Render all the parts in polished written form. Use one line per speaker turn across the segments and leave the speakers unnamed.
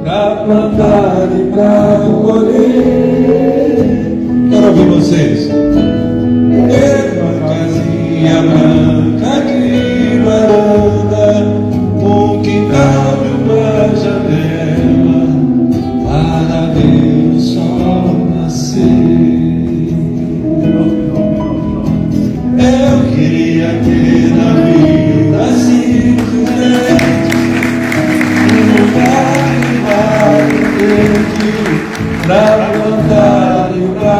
pra plantar e pra colher. Quero ouvir vocês. Ter uma casinha branca de varanda, um quintal e uma janela, para ver o sol nascer. Eu queria ter na vida simplesmente um lugar verde pra plantar e pra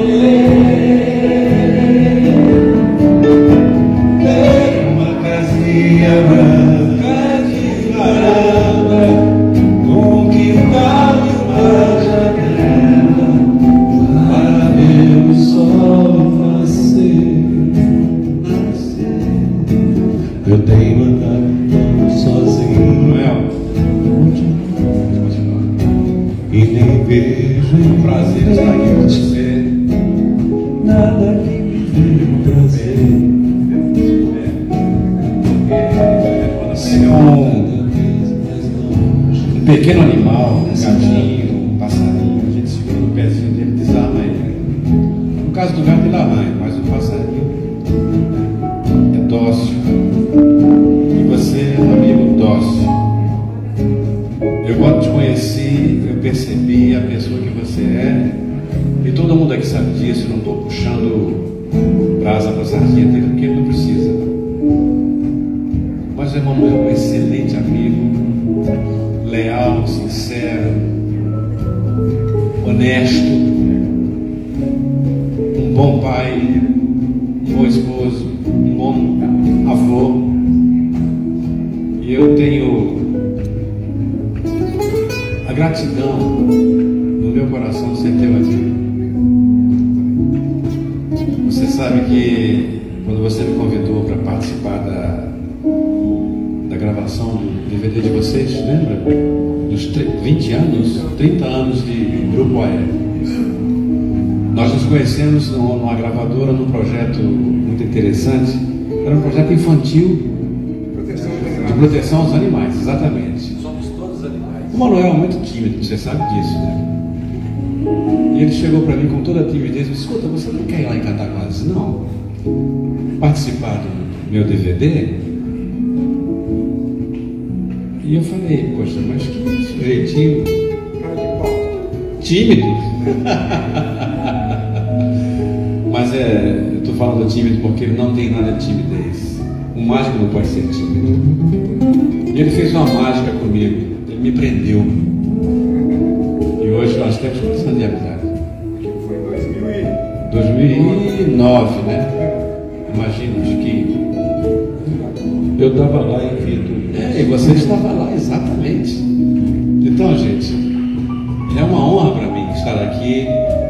colher. Ter uma casinha branca de varanda, um quintal e uma janela, para ver o sol nascer. Eu tenho andado sozinho e nem vejo em
prazer estar aqui com você.
nada que me dê prazer.
Você é um pequeno animal, um gatinho, um passarinho. A gente segura no pezinho dele, desarma ele. No caso do gato, ele arranha, mas o passarinho é dócil. E você é um amigo dócil. Eu, quando te conheci, eu percebi a pessoa que você é. E todo mundo aqui sabe disso. Eu não estou puxando brasa para a sardinha dele, porque ele não precisa. Mas o Emanuel é um excelente amigo, leal, sincero, honesto, um bom pai, um bom esposo, um bom avô. E eu tenho a gratidão no meu coração de ser teu amigo. Você sabe que quando você me convidou para participar da gravação do DVD de vocês, lembra? Dos 20 anos, 30 anos de Grupo Aéreo. Nós nos conhecemos numa gravadora, num projeto muito interessante. Era um projeto infantil de proteção aos animais, exatamente.
Somos todos animais.
O Manuel é muito tímido, você sabe disso, né? E ele chegou para mim com toda a timidez e disse: escuta, você não quer ir lá em Cataguá? Eu disse: não. Participar do meu DVD? E eu falei: poxa, mas que sujeitinho tímido. Mas eu estou falando tímido porque ele não tem nada de timidez. Um mágico não pode ser tímido. E ele fez uma mágica comigo. Ele me prendeu. E hoje nós temos quantos anos de amizade?
Foi
2009, né? Imagina, acho que
Eu estava lá em Quito.
e você estava lá, exatamente. Então, gente, é uma honra para mim estar aqui.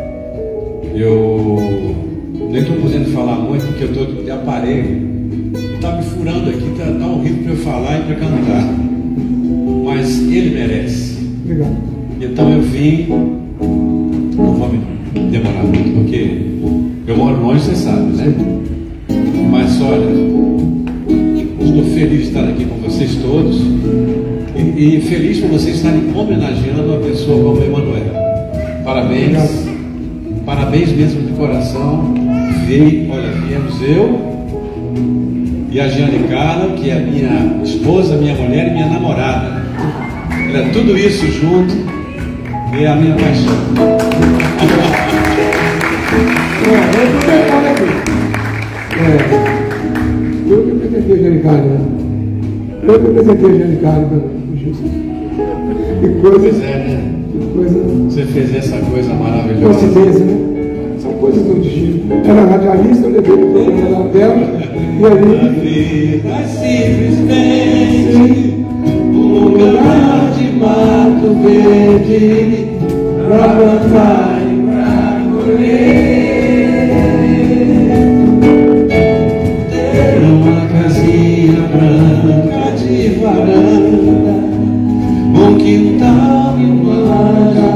Eu nem estou podendo falar muito porque eu estou de aparelho. Está me furando aqui, tá horrível para eu falar e para cantar. Mas ele merece.
Obrigado.
Então eu vim, não vou me demorar muito, porque eu moro longe, você sabe, né? Mas olha, estou feliz de estar aqui com vocês todos e feliz por vocês estarem homenageando uma pessoa como o Emanuel. Parabéns, parabéns mesmo de coração. Viemos eu e a Giane Carla, que é minha esposa, minha mulher e minha namorada. Era tudo isso junto e é a minha paixão.
Eu que apresentei a Janicário, né? Eu que apresentei a Janicário para o Gilson. Que coisa,
Pois é, né?
que coisa,
Você fez essa coisa maravilhosa.
coincidência, né? São coisas do destino. Era radialista, eu levei ele para a tela, e
A
aí,
vida é simplesmente um lugar de mato verde pra plantar e pra colher. Ter uma casinha branca de varanda, um quintal e uma